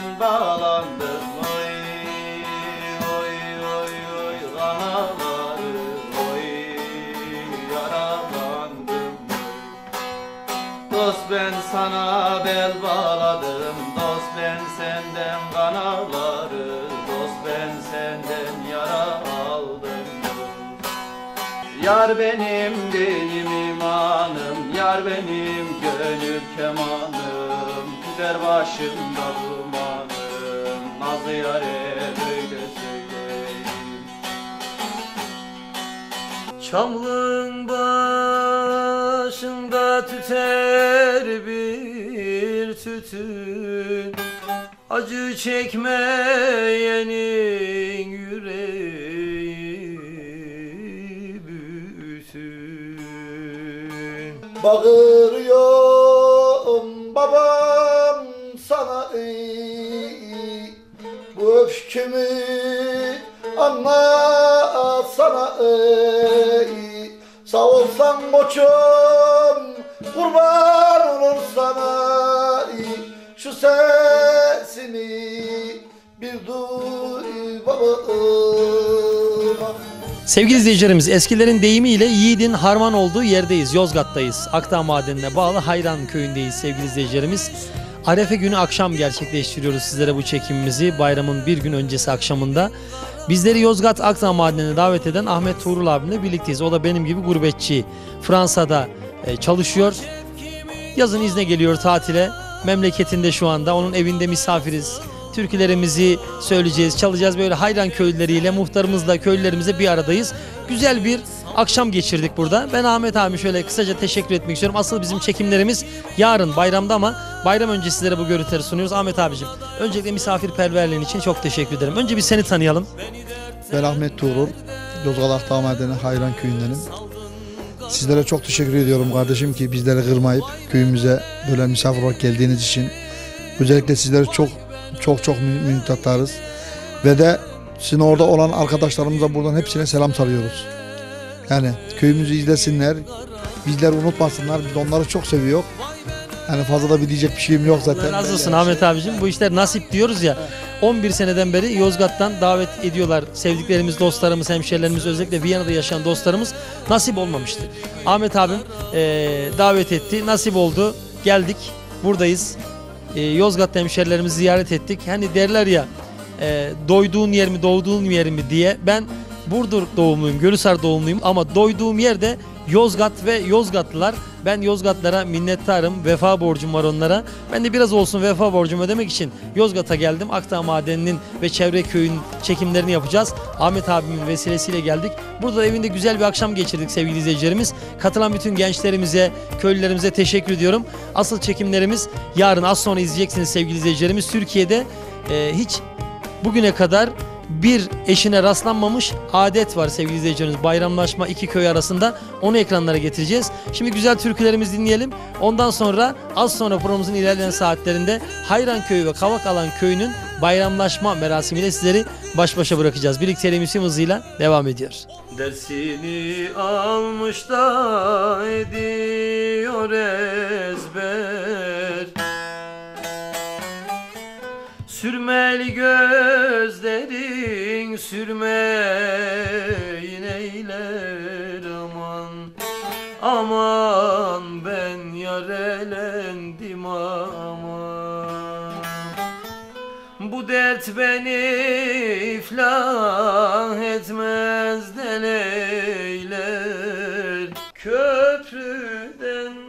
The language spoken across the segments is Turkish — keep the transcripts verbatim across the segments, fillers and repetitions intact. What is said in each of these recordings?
senden bağlandım oy oy oy oy kanaları oy yaralandım oy. Dost ben sana bel bağladım, dost ben senden kanaları, dost ben senden yara aldım. Yar benim benim imanım, yar benim gönül kemanım, tüter başımda dumanım, nazlı yâre böyle söyleyeyim. Çamlığın başında tüter bir tütün, acı çekmeyenin yüreği bütün. Bağırıyorum babam sana ey, bu öfkümü anlatsana ey. Sağ olsan koçum kurban olur sana ey. Şu sesimi bir duy babam. Sevgili izleyicilerimiz, eskilerin deyimiyle yiğidin harman olduğu yerdeyiz. Yozgat'tayız. Akdağ Madenine bağlı Hayran köyündeyiz sevgili izleyicilerimiz. Arefe günü akşam gerçekleştiriyoruz sizlere bu çekimimizi. Bayramın bir gün öncesi akşamında. Bizleri Yozgat Akdağ Madenine davet eden Ahmet Tuğrul abimle birlikteyiz. O da benim gibi gurbetçi. Fransa'da çalışıyor. Yazın izne geliyor tatile. Memleketinde şu anda. Onun evinde misafiriz. Türkülerimizi söyleyeceğiz, çalacağız. Böyle Hayran köylüleriyle, muhtarımızla, köylülerimizle bir aradayız. Güzel bir akşam geçirdik burada. Ben Ahmet abi şöyle kısaca teşekkür etmek istiyorum. Asıl bizim çekimlerimiz yarın bayramda ama bayram önce sizlere bu görüntüleri sunuyoruz. Ahmet abicim, öncelikle misafirperverliğin için çok teşekkür ederim. Önce bir seni tanıyalım. Ben Ahmet Tuğrul, Yozgat Akdağ Madeni Hayran köyündenim. Sizlere çok teşekkür ediyorum kardeşim ki bizleri kırmayıp köyümüze böyle misafir olarak geldiğiniz için. Özellikle sizlere çok çok çok minnettarız. Ve de sizin orada olan arkadaşlarımıza buradan hepsine selam sarıyoruz. Yani köyümüzü izlesinler, bizleri unutmasınlar. Biz onları çok seviyoruz. Yani fazla da bir diyecek bir şeyim yok zaten. Allah razı olsun Ahmet abicim. Bu işler nasip diyoruz ya. on bir seneden beri Yozgat'tan davet ediyorlar. Sevdiklerimiz, dostlarımız, hemşerilerimiz, özellikle Viyana'da yaşayan dostlarımız nasip olmamıştı. Ahmet abim e, davet etti. Nasip oldu. Geldik. Buradayız. E, Yozgat'ta hemşerilerimizi ziyaret ettik. Hani derler ya e, doyduğun yer mi, doğduğun yer mi diye. Ben Burdur doğumluyum, Gölhisar doğumluyum ama doyduğum yerde Yozgat ve Yozgatlılar. Ben Yozgatlara minnettarım, vefa borcum var onlara. Ben de biraz olsun vefa borcumu ödemek için Yozgat'a geldim. Akdağ Madeni'nin ve çevre köyün çekimlerini yapacağız. Ahmet abimin vesilesiyle geldik. Burada evinde güzel bir akşam geçirdik sevgili izleyicilerimiz. Katılan bütün gençlerimize, köylülerimize teşekkür ediyorum. Asıl çekimlerimiz yarın, az sonra izleyeceksiniz sevgili izleyicilerimiz. Türkiye'de e, hiç bugüne kadar bir eşine rastlanmamış adet var sevgili izleyicilerimiz. Bayramlaşma iki köy arasında. Onu ekranlara getireceğiz. Şimdi güzel türkülerimizi dinleyelim. Ondan sonra az sonra programımızın ilerleyen saatlerinde Hayran Köyü ve Kavakalan Köyü'nün bayramlaşma merasimiyle sizleri baş başa bırakacağız. Birlikteliğimizin hızıyla devam ediyor. Dersini almış da ediyor ezber, sürmeli gözlerin sürmeyin eyler aman. Aman ben yar elendim aman. Bu dert beni iflah etmez deleyler. Köprüden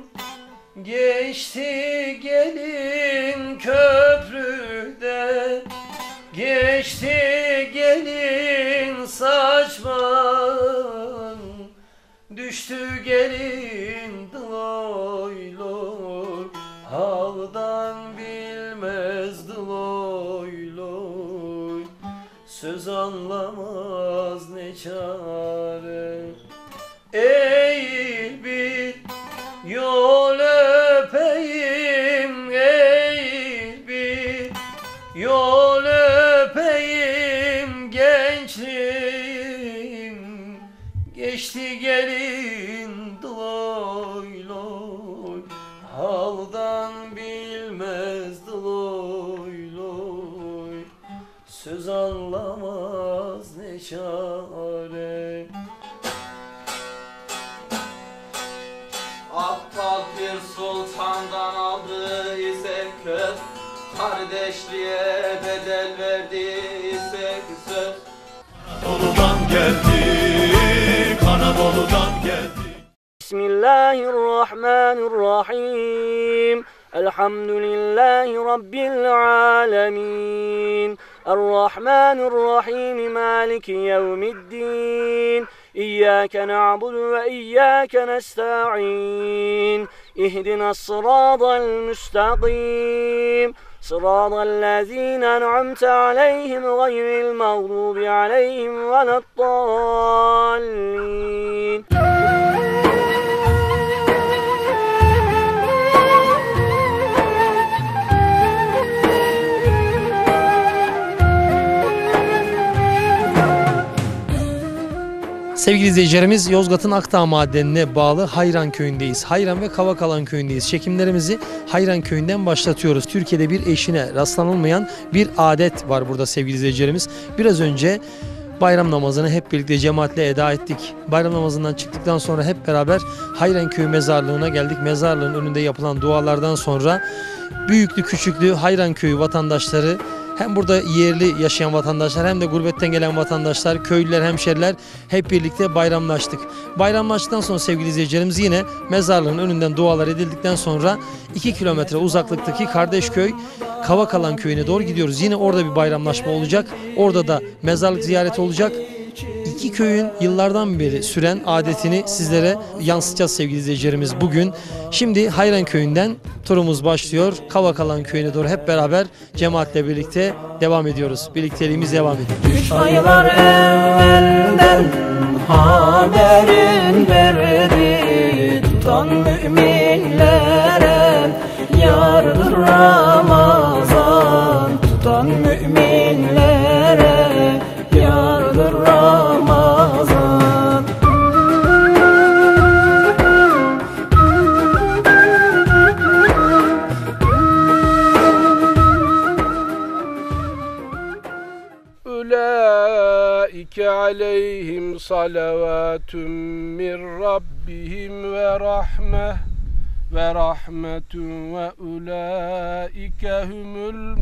geçti gelin, köprüden geçti gelin, saçman düştü gelin dıloy loy, haldan bilmez dıloy loy, söz anlamaz ne çare. Eğil bir yol öpeyim, eğil bir yol öpeyim, gençliğim geçti gelin dıloy loy, haldan bilmez dıloy loy, söz anlamaz ne çare. Aptal bir sultandan aldı isek köz, kardeşliğe bedel verdi isek söz. Anadolu'dan geldik, Anadolu'dan geldik. Bismillahirrahmanirrahim. Elhamdülillahi Rabbil alemin. Errahmanirrahim. Maliki yevmiddin. İyyâke na'budu ve iyyâke nesta'in. İhdina sıradal müstakîm. Sıradallezîne en'amte aleyhim gayril mağdubi aleyhim veleddâllîn. Sevgili izleyicilerimiz, Yozgat'ın Akdağ Madenine bağlı Hayran Köyü'ndeyiz. Hayran ve Kavakalan Köyü'ndeyiz. Çekimlerimizi Hayran Köyü'nden başlatıyoruz. Türkiye'de bir eşine rastlanılmayan bir adet var burada sevgili izleyicilerimiz. Biraz önce bayram namazını hep birlikte cemaatle eda ettik. Bayram namazından çıktıktan sonra hep beraber Hayran Köyü mezarlığına geldik. Mezarlığın önünde yapılan dualardan sonra büyüklü küçüklü Hayran Köyü vatandaşları, hem burada yerli yaşayan vatandaşlar hem de gurbetten gelen vatandaşlar, köylüler, hemşeriler hep birlikte bayramlaştık. Bayramlaştıktan sonra sevgili izleyicilerimiz yine mezarlığın önünden dualar edildikten sonra iki kilometre uzaklıktaki Kardeşköy Kavakalan Köyü'ne doğru gidiyoruz. Yine orada bir bayramlaşma olacak. Orada da mezarlık ziyareti olacak. İki köyün yıllardan beri süren adetini sizlere yansıtacağız sevgili izleyicilerimiz bugün. Şimdi Hayran Köyü'nden turumuz başlıyor. Kavakalan Köyü'ne doğru hep beraber cemaatle birlikte devam ediyoruz. Birlikteliğimiz devam ediyor. Üç aylar evvelden haberin verdi, tutan müminlere yardır Ramazan, tutan müminlere yardır Ramazan. Ulaike aleyhim salavatun min rabbihim ve rahmeh ve rahmetun ve ulaike humul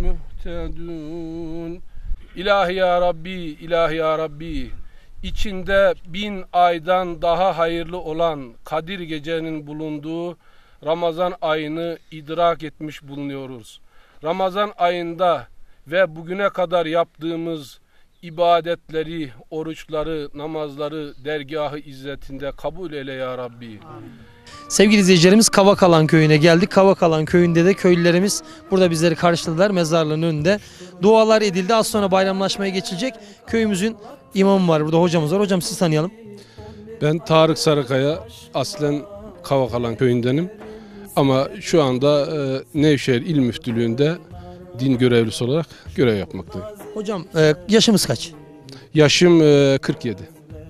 muhtedun. İlahi ya Rabbi, ilahi ya Rabbi, içinde bin aydan daha hayırlı olan Kadir Gece'nin bulunduğu Ramazan ayını idrak etmiş bulunuyoruz. Ramazan ayında ve bugüne kadar yaptığımız ibadetleri, oruçları, namazları dergâh-ı izzetinde kabul eyle ya Rabbi. Amin. Sevgili izleyicilerimiz, Kavakalan Köyü'ne geldik. Kavakalan Köyü'nde de köylülerimiz burada bizleri karşıladılar mezarlığın önünde. Dualar edildi. Az sonra bayramlaşmaya geçilecek. Köyümüzün imamı var burada, hocamız var. Hocam sizi tanıyalım. Ben Tarık Sarıkaya, aslen Kavakalan Köyü'ndenim. Ama şu anda e, Nevşehir İl Müftülüğü'nde din görevlisi olarak görev yapmaktayım. Hocam e, yaşımız kaç? Yaşım e, kırk yedi.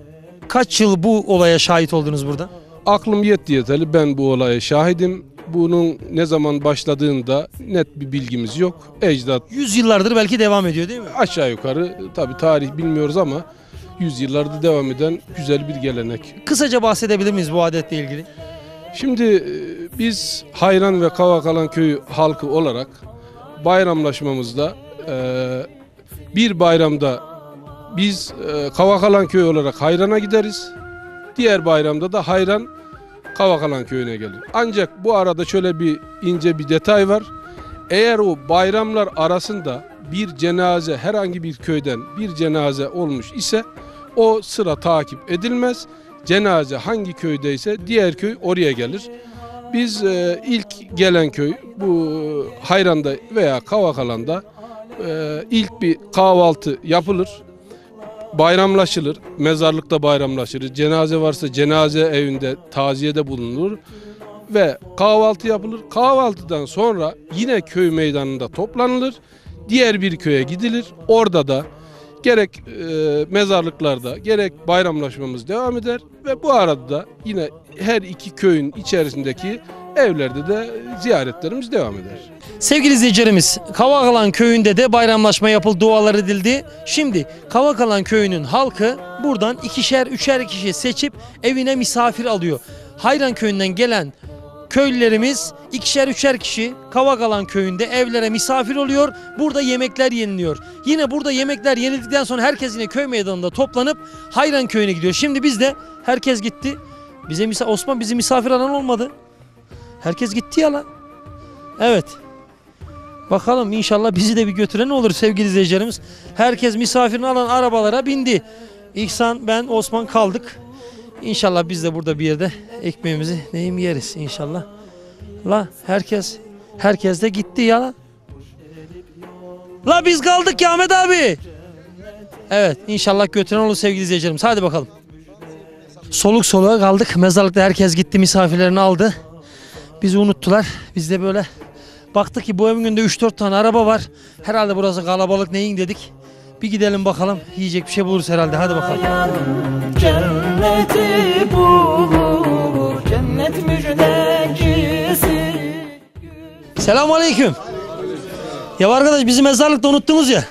Kaç yıl bu olaya şahit oldunuz burada? Aklım yetti yeteli, ben bu olaya şahidim. Bunun ne zaman başladığında net bir bilgimiz yok. Ecdat Yüz yıllardır belki devam ediyor değil mi? aşağı yukarı, tabi tarih bilmiyoruz ama yüz yıllardır devam eden güzel bir gelenek. Kısaca bahsedebilir miyiz bu adetle ilgili? Şimdi biz Hayran ve Kavakalan Köyü halkı olarak bayramlaşmamızda e, bir bayramda biz e, Kavakalan Köyü olarak Hayran'a gideriz. Diğer bayramda da Hayran Kavakalan Köyü'ne gelir. Ancak bu arada şöyle bir ince bir detay var. Eğer o bayramlar arasında bir cenaze, herhangi bir köyden bir cenaze olmuş ise o sıra takip edilmez. Cenaze hangi köydeyse diğer köy oraya gelir. Biz e, ilk gelen köy bu Hayran'da veya Kavakalan'da e, ilk bir kahvaltı yapılır. Bayramlaşılır, mezarlıkta bayramlaşılır, cenaze varsa cenaze evinde taziyede bulunur ve kahvaltı yapılır. Kahvaltıdan sonra yine köy meydanında toplanılır, diğer bir köye gidilir. Orada da gerek e, mezarlıklarda gerek bayramlaşmamız devam eder ve bu arada da yine her iki köyün içerisindeki evlerde de ziyaretlerimiz devam eder. Sevgili izleyicilerimiz, Kavakalan köyünde de bayramlaşma yapıldı, dualar edildi. Şimdi Kavakalan köyünün halkı buradan ikişer üçer kişi seçip evine misafir alıyor. Hayran köyünden gelen köylülerimiz ikişer üçer kişi Kavakalan köyünde evlere misafir oluyor. Burada yemekler yeniliyor. Yine burada yemekler yenildikten sonra herkes yine köy meydanında toplanıp Hayran köyüne gidiyor. Şimdi biz de herkes gitti. Bize misa Osman bizi misafir alan olmadı. Herkes gitti ya lan. Evet. Bakalım inşallah bizi de bir götüren olur sevgili izleyicilerimiz. Herkes misafirini alan arabalara bindi. İhsan, ben, Osman kaldık. İnşallah biz de burada bir yerde ekmeğimizi neyim yeriz inşallah. La herkes herkes de gitti ya la. La biz kaldık ya Ahmet abi. Evet inşallah götüren olur sevgili izleyicilerimiz. Hadi bakalım. Soluk soluğa kaldık. Mezarlıkta herkes gitti, misafirlerini aldı. Bizi unuttular. Biz de böyle baktık ki bu evin önünde üç dört tane araba var. Herhalde burası kalabalık, neyin dedik. Bir gidelim bakalım. Yiyecek bir şey buluruz herhalde. Hadi bakalım. Cenneti bulur, cennet müjdecisi. Selamünaleyküm. Ya arkadaş bizi mezarlıkta unuttunuz ya.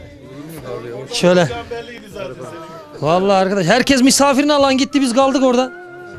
Şöyle. Vallahi arkadaş herkes misafirini alan gitti, biz kaldık orada.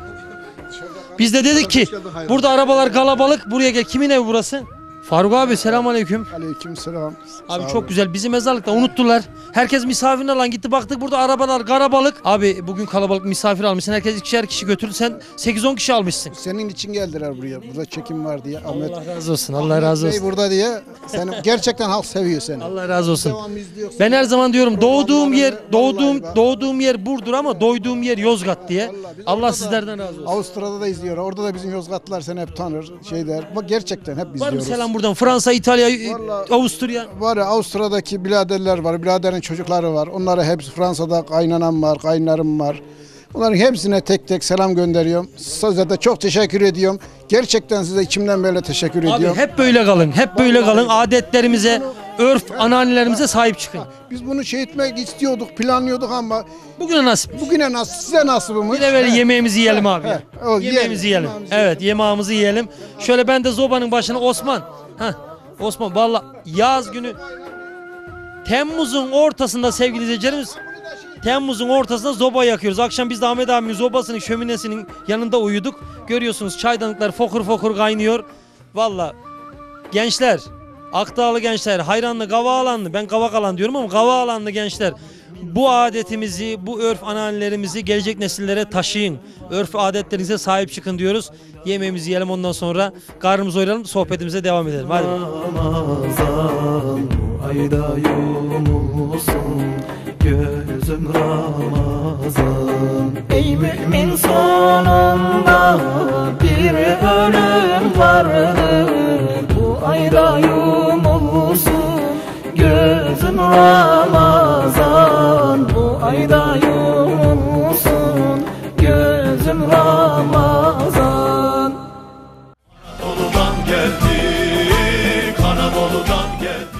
Biz de dedik ki burada arabalar kalabalık, buraya gel. Kimin evi burası? Faruk abi selamünaleyküm. Aleykümselam. Abi çok güzel. Bizi mezarlıkta unuttular. Herkes misafirini alan gitti. Baktık burada arabalar kalabalık. Abi bugün kalabalık misafir almışsın. Herkes ikişer kişi götürdü. Sen sekiz on kişi almışsın. Senin için geldiler buraya. Burada çekim var diye. Ahmet Allah razı olsun. Allah razı Bey olsun. burada diye. Seni gerçekten halk seviyor seni. Allah razı olsun. Devamlı izliyorsun. Ben her zaman diyorum doğduğum yer, Vallahi doğduğum bak. doğduğum yer Burdur ama doyduğum yer Yozgat diye. Vallahi biz Allah orada da- sizlerden razı olsun. Avusturya'da da izliyor. Orada da bizim Yozgatlılar seni hep tanır. Şeyler. Bak gerçekten hep Var mı izliyoruz. selam buradan? Fransa, İtalya, Vallahi- Avusturya. Var ya Avusturya'daki biraderler var. Biraderin çocukları var. Onlara hepsi Fransa'da kaynanam var, kaynarım var. Onların hepsine tek tek selam gönderiyorum. Size de çok teşekkür ediyorum. Gerçekten size içimden böyle teşekkür Abi ediyorum. hep böyle kalın. Hep böyle kalın. Adetlerimize, örf, ananelerimize sahip çıkın. Biz bunu şey etmek istiyorduk, planlıyorduk ama Bugüne nasip. bugüne nasıl, size nasibimiz. Bir de böyle He. yemeğimizi yiyelim abi. he, o, Yemeğimizi yiyelim. yiyelim. Yemeğimizi Evet, yemeğimizi yiyelim. Şöyle ben de zobanın başına Osman. Heh, Osman vallahi yaz günü Temmuz'un ortasında sevgili izleyicilerimiz, Temmuz'un ortasında zoba yakıyoruz. Akşam biz de Ahmet abimin zobasının şöminesinin yanında uyuduk. Görüyorsunuz çaydanlıklar fokur fokur kaynıyor. Vallahi gençler, Akdağlı gençler, Hayranlı, Kavakalanlı, ben Kavakalan diyorum ama Kavakalanlı gençler, bu adetimizi, bu örf ananelerimizi gelecek nesillere taşıyın. Örf adetlerinize sahip çıkın diyoruz. Yemeğimizi yiyelim, ondan sonra karnımızı doyuralım, sohbetimize devam edelim. Hadi. Ramazan ayda yumulsun gözüm Ramazan. Ey mümin sonunda bir ölüm vardır, bu ayda yumulsun gözüm Ramazan. Bu ayda yumulsun gözüm Ramazan. Anadolu'dan geldik, Anadolu'dan geldik.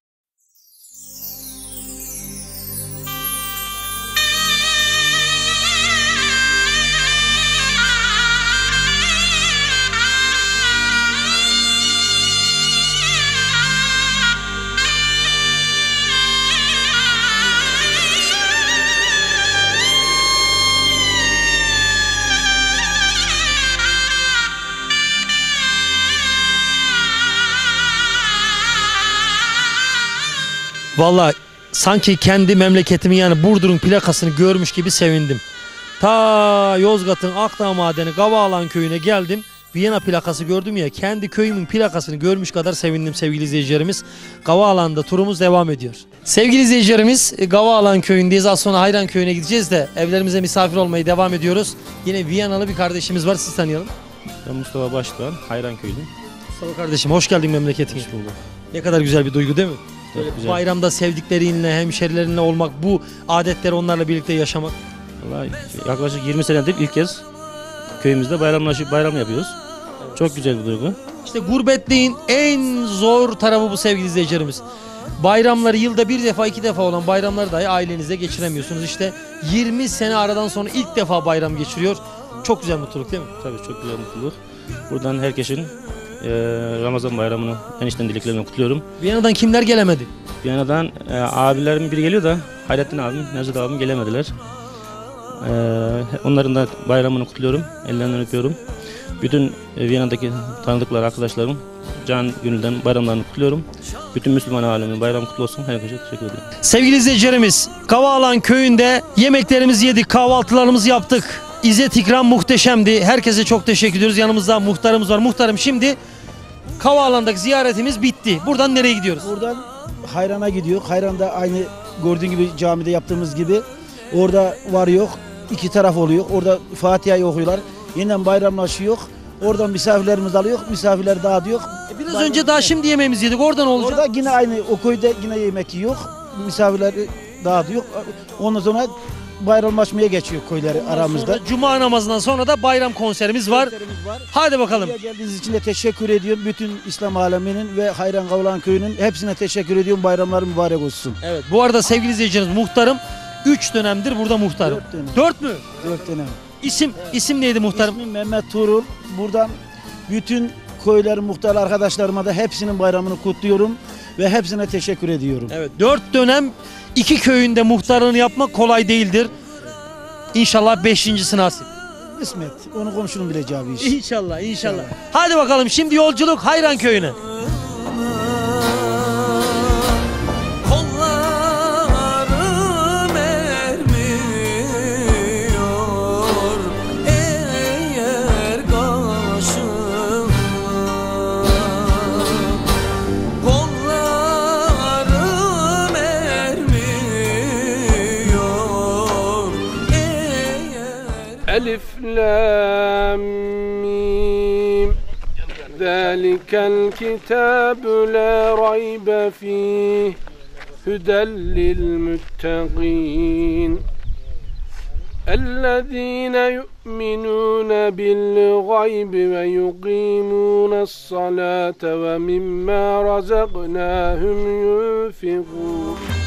Vallahi sanki kendi memleketimin yani Burdur'un plakasını görmüş gibi sevindim. Ta Yozgat'ın Akdağ Madeni Kavakalan köyüne geldim. Viyana plakası gördüm ya, kendi köyümün plakasını görmüş kadar sevindim sevgili izleyicilerimiz. Kavakalan'da turumuz devam ediyor. Sevgili izleyicilerimiz, Kavakalan köyündeyiz. Az sonra Hayran köyüne gideceğiz de evlerimize misafir olmayı devam ediyoruz. Yine Viyanalı bir kardeşimiz var, siz tanıyalım. Ben Mustafa Başdoğan, Hayran Köylüyüm. Mustafa kardeşim hoş geldin memleketine. Hoş bulduk. Ne kadar güzel bir duygu değil mi? Çok güzel. Bayramda sevdiklerinle, hemşerilerinle olmak, bu adetleri onlarla birlikte yaşamak. Vallahi yaklaşık yirmi senedir ilk kez köyümüzde bayramlaşıp bayram yapıyoruz. Çok güzel bir duygu. İşte gurbetliğin en zor tarafı bu sevgili izleyicilerimiz. Bayramları yılda bir defa iki defa olan bayramları dahi ailenizle geçiremiyorsunuz. İşte yirmi sene aradan sonra ilk defa bayram geçiriyor. Çok güzel mutluluk değil mi? Tabii çok güzel mutluluk. Buradan herkesin e, Ramazan bayramını enişten dileklerini kutluyorum. Viyana'dan kimler gelemedi? Viyana'dan e, abilerim biri geliyor da Hayrettin abim, Nevzat abim gelemediler. E, onların da bayramını kutluyorum, ellerinden öpüyorum. Bütün e, Viyana'daki tanıdıklar, arkadaşlarım can gönülden bayramlarını kutluyorum. Bütün Müslüman aleminin bayramı kutlu olsun. Herkese teşekkür ederim. Sevgili izleyicilerimiz, Kavaalan köyünde yemeklerimizi yedik, kahvaltılarımızı yaptık. İzzet ikram muhteşemdi. Herkese çok teşekkür ediyoruz. Yanımızda muhtarımız var. Muhtarım, şimdi Kavaalan'daki ziyaretimiz bitti. Buradan nereye gidiyoruz? Buradan Hayran'a gidiyor. Hayran'da aynı gördüğün gibi camide yaptığımız gibi orada var yok iki taraf oluyor. Orada Fatiha'yı okuyorlar. Yeniden bayramlaşıyor. Oradan misafirlerimiz alıyor. Misafirler dağıtıyor. E biraz Bayram önce daha şimdi yemeğimizi yedik. Oradan olacak. Orada yine aynı o köyde yine yemek yiyor. Misafirleri dağıtıyor. Ondan sonra bayramlaşmaya geçiyor köyleri Ondan aramızda. Cuma namazından sonra da bayram konserimiz var. Konserimiz var. Hadi bakalım. Buraya geldiğiniz için de teşekkür ediyorum. Bütün İslam aleminin ve Hayran Kavaalan köyünün hepsine teşekkür ediyorum. Bayramları mübarek olsun. Evet. Bu arada sevgili izleyicilerimiz, muhtarım üç dönemdir burada muhtarım. Dört dönem. Dört mü? Dört dönem. İsim, isim neydi muhtarım? İsmim Mehmet Tuğrul. Buradan bütün köylerin muhtar arkadaşlarıma da hepsinin bayramını kutluyorum ve hepsine teşekkür ediyorum. Evet. Dört dönem iki köyünde muhtarlığını yapmak kolay değildir. İnşallah beşincisi nasip. İsmet. Onu komşunun bileceği bir iş. İnşallah, inşallah. Hadi bakalım, şimdi yolculuk Hayran köyüne. Elif lam mim Zalikel kitabu la raybe fih Huden lil muttaqin Ellezine yu'minune bil gaybi ve yuqimunes salate ve mimma razaqnahum yunfiqun